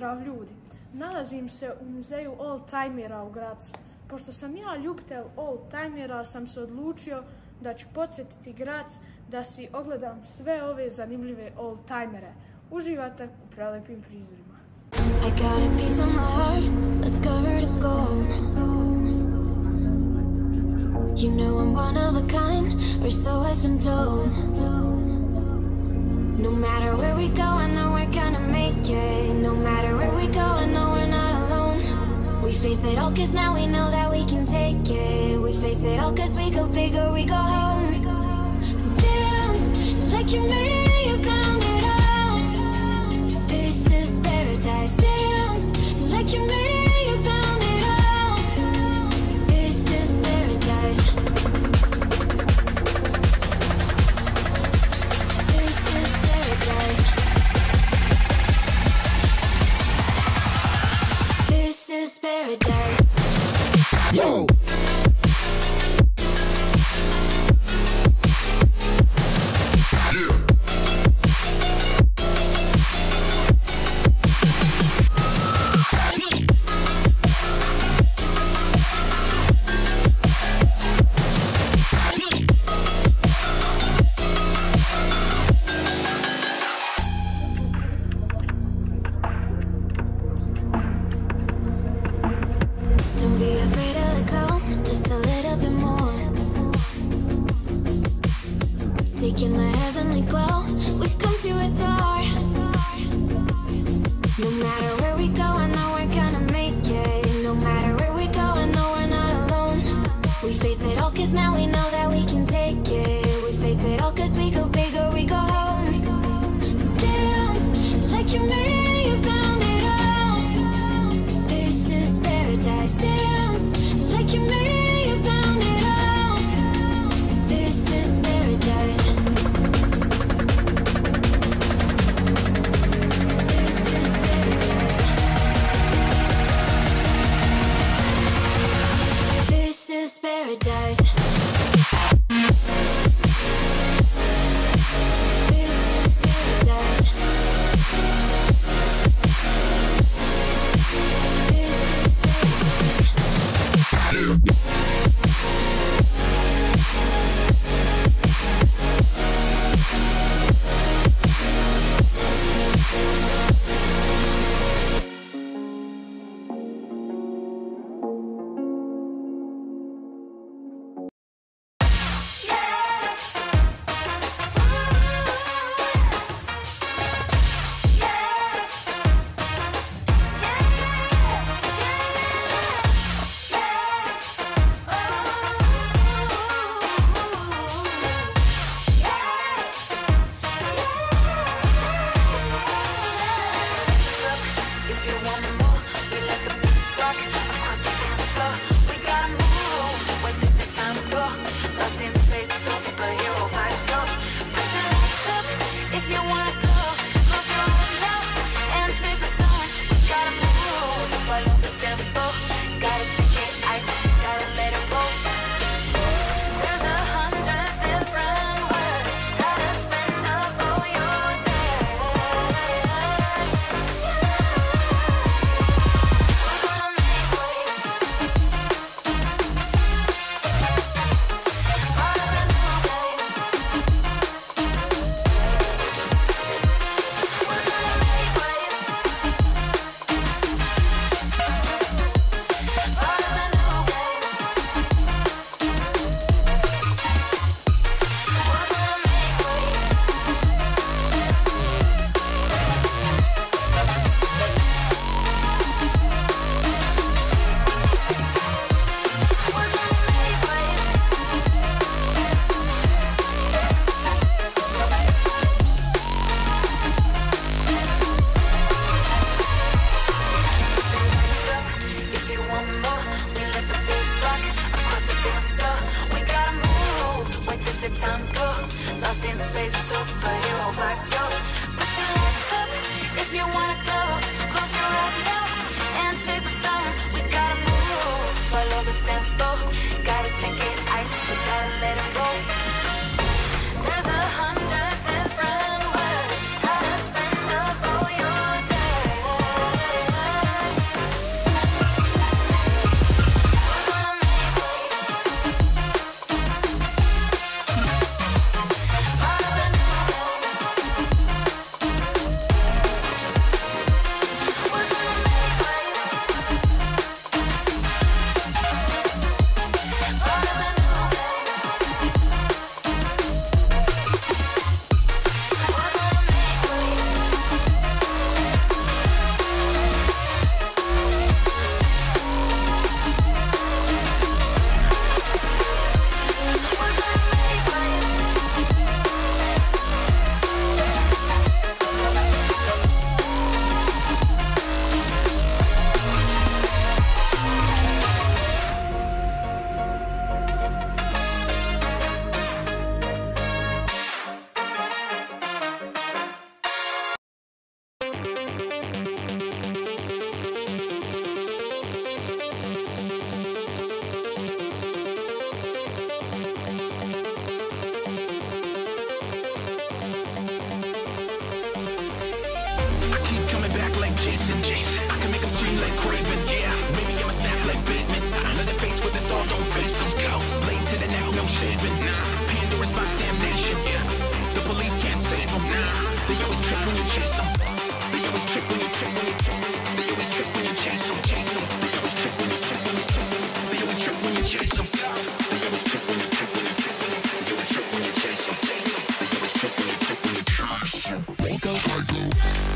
Pozdrav ljudi! Nalazim se u muzeju oldtimera u Gracu. Pošto sam ja ljubitelj oldtimera, sam se odlučio da ću podsjetiti Grac da si ogledam sve ove zanimljive oldtimere. Uživate u prelepim prizorima. I got a piece of my heart that's covered in gold. You know I'm one of a kind, or so I've been told. No matter where we go, I know we're gonna make it. No matter where we go, I know we're not alone. We face it all cause now we know that we can take it. We face it all cause we go big or we go home. Dance like you made it, you found it all. This is paradise. Dance like you made it, you found it all. This is paradise. This is paradise. This is paradise. Yo! Don't be afraid of the call, just a little bit more. Taking the heavenly glow, we've come to adore. No matter where we go, I know we're gonna make it. No matter where we go, I know we're not alone. We face it all cause now we know that we can take it. We face it all cause we go big or we go home. Dance like you made it, you found it all. This is paradise. Dance like you made it, you found it all. This is paradise. This is paradise. This is paradise. when you chase them. They always trip when you trip when you trip when you they always trip when you chase them. They always trip when you trip when you chase them. Wake up, I go.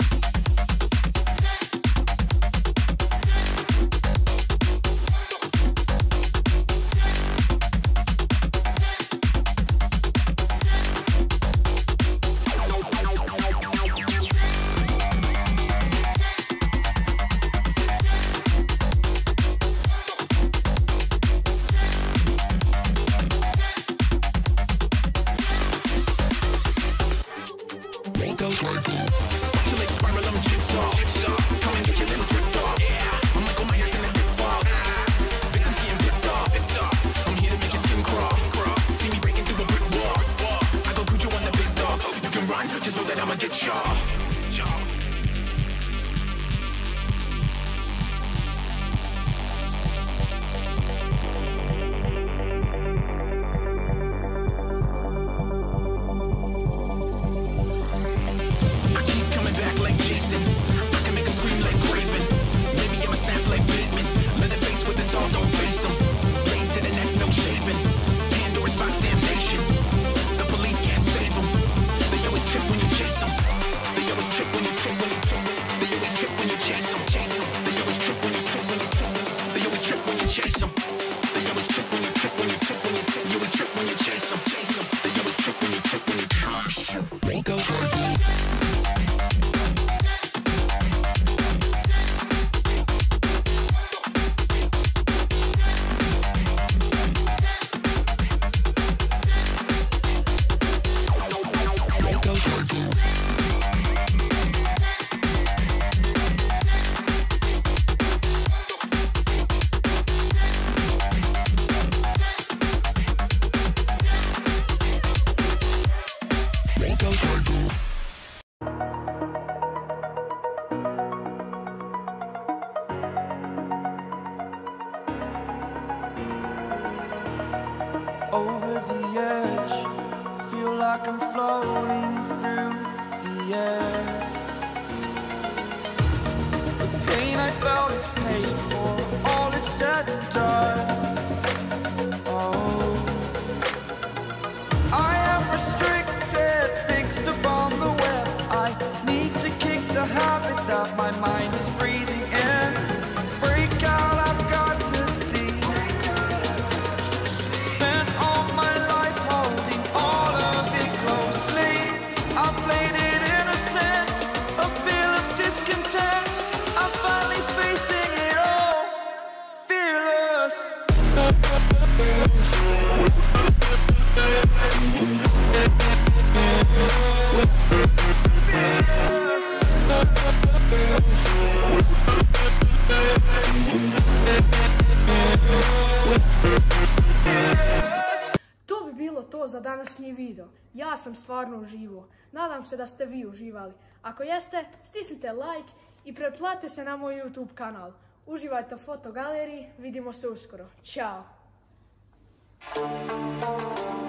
Over the edge, feel like I'm floating through the air. The pain I felt is paid for, all is said and done. Oh, I am restricted, fixed upon the web. I need to kick the habit that my mind is breathing in. Break out, I've got to see. Spent all my life holding all of it closely. I played it innocent, a feel of discontent. I'm finally facing it all, fearless. To bi bilo to za današnji video. Ja sam stvarno uživao. Nadam se da ste vi uživali. Ako jeste, stisnite like i pretplatite se na moj YouTube kanal. Uživajte u fotogaleriji, vidimo se uskoro. Ćao!